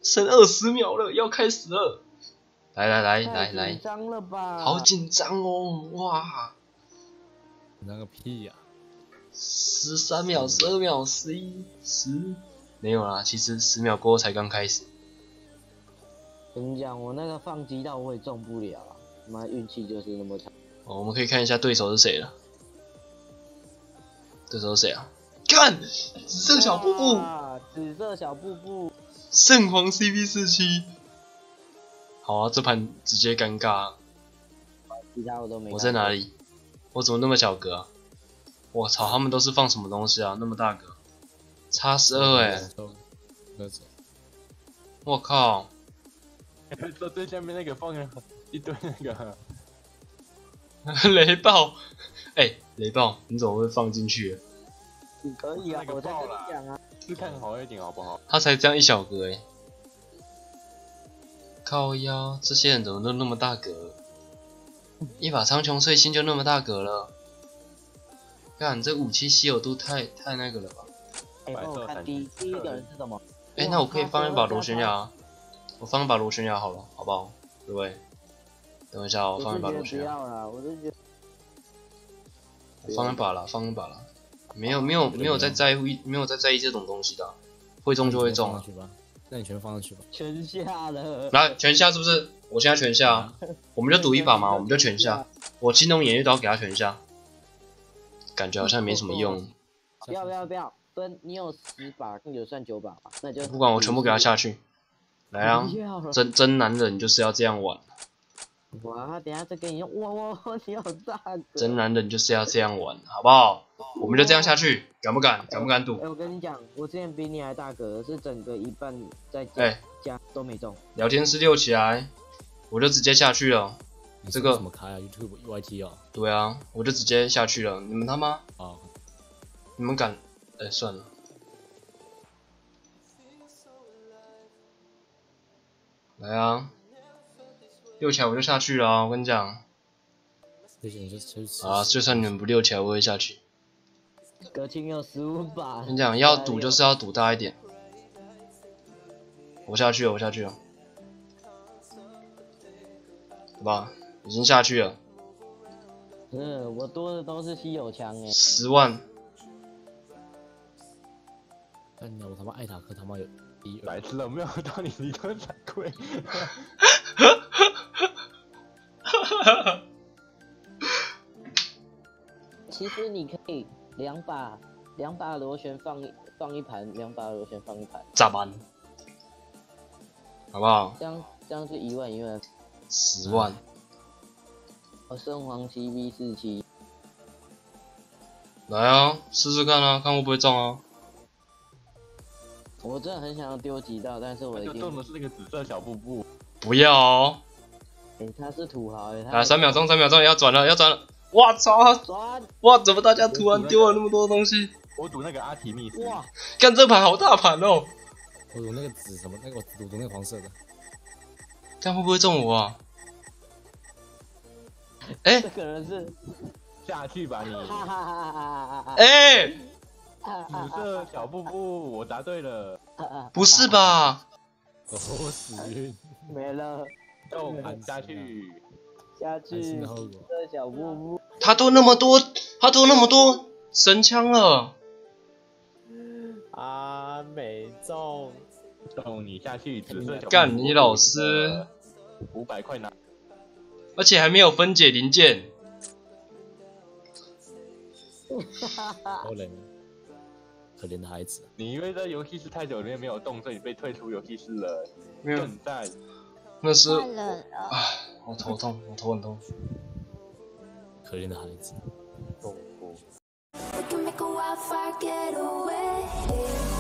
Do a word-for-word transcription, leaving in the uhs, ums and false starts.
剩二十秒了，要开始了。来来来来来， 紧张了吧？ 好紧张哦！哇， 那个屁呀、啊！ 十三秒、十二秒、十一、十，没有啦，其实十秒过后才刚开始。 跟你讲，我那个放击到我也中不了，妈运气就是那么差。 哦，我们可以看一下对手是谁了。对手是谁啊？看，紫色小瀑布， 啊、紫色小瀑布， 圣皇 C P 四七。好啊，这盘直接尴尬、啊。 其他我都没。 我在哪里？我怎么那么小格啊？我操，他们都是放什么东西啊？那么大格，差十二哎！我靠！ 说最下面那个放了一堆那个雷暴，哎、欸，雷暴，你怎么会放进去？ 你可以啊，我在跟你讲啊， 是看好一点好不好？ 他才这样一小格哎、欸，靠腰，这些人怎么都那么大格？一把苍穹碎星就那么大格了，看这武器稀有度太太那个了吧？ 哎、欸，帮我看第第一个人是什么？ 哎、欸，那我可以放一把螺旋牙，我放一把螺旋牙好了，好不好？各位，等一下，我放一把螺旋牙。 不要啦，我是觉得。 我放一把啦，放一把啦。没有没有没有在在乎没有在在意这种东西的、啊，会中就会中啊。 那你全放上去吧。 全下了。 来，全下是不是？我现在全下、啊，我们就赌一把嘛，我们就全下。我金龙演绎都要给他全下，感觉好像没什么用。 不要不要不要，分你有十把，有算九把吧，那就不管我全部给他下去。来啊，真真男人就是要这样玩。 哇，等下再给你用，哇哇，你好大个！ 真男人就是要这样玩，好不好？我们就这样下去，敢不敢？敢不敢赌？ 哎、欸，我跟你讲，我之前比你还大个，是整个一半在加、 欸、 加都没中。 聊天室溜起来，我就直接下去了。这个怎么开啊 ？YouTube Y T 哦。 对啊，我就直接下去了。你们他妈啊！ 哦、 你们敢？哎、欸，算了。来啊！溜起来我就下去了、啊，我跟你讲。啊，就算你们不溜起来，我会下去。 葛青有十五把。 跟你讲，要赌就是要赌大一点。我下去了，我下去了，好吧，已经下去了。 嗯，我多的都是稀有枪哎。 十万。 哎呀，我他妈艾塔克他妈有一百次了，没有到你你都闪亏。 其实你可以两把两把螺旋放一放一盘，两把螺旋放一盘。 咋办？好不好？ 这样这样是一万一万。 十万。 我圣皇 C V 四七。 来啊，试试看啊，看会不会中啊。 我真的很想要丢几道，但是我一定中的是那个紫色小瀑布。 不要哦。 哎、欸，他是土豪哎、欸。 来，三秒钟，三秒钟，要转了，要转了。我操！ 转！ 哇，怎么大家突然丢了那么多东西？ 我赌那个阿提密斯。 哇！ 看这盘好大盘哦。 我赌那个紫什么？那个我赌那个黄色的。 看会不会中我啊？哎、欸， 这个人是下去吧你。 哎！ 紫色小瀑布，我答对了。 不是吧？ 哦，死运。 没了。 中盘下去。 下去。紫色小瀑布。 他都那么多，他都那么多神枪了。 啊，没中。 送你下去，紫色小。 干你老师。 五百块拿。 而且还没有分解零件。 可怜，可怜的孩子。你因为在游戏室太久，里面没有动，所以你被退出游戏室了。 没有。 现在。 那是。 太冷了。 唉，我头痛，我头很痛。 可怜的孩子。 痛苦。